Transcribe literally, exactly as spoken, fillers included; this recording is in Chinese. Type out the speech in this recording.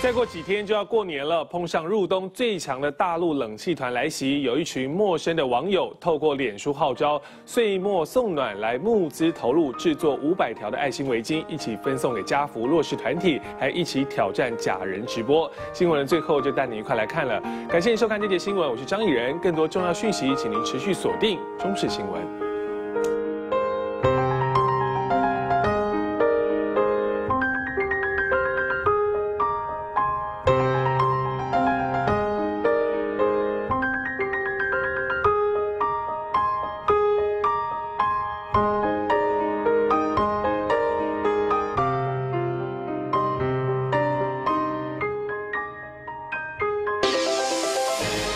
再过几天就要过年了，碰上入冬最强的大陆冷气团来袭，有一群陌生的网友透过脸书号召岁末送暖来募资投入制作五百条的爱心围巾，一起分送给家福弱势团体，还一起挑战假人直播。新闻的最后就带你一块来看了，感谢您收看这节新闻，我是张以仁，更多重要讯息，请您持续锁定中视新闻。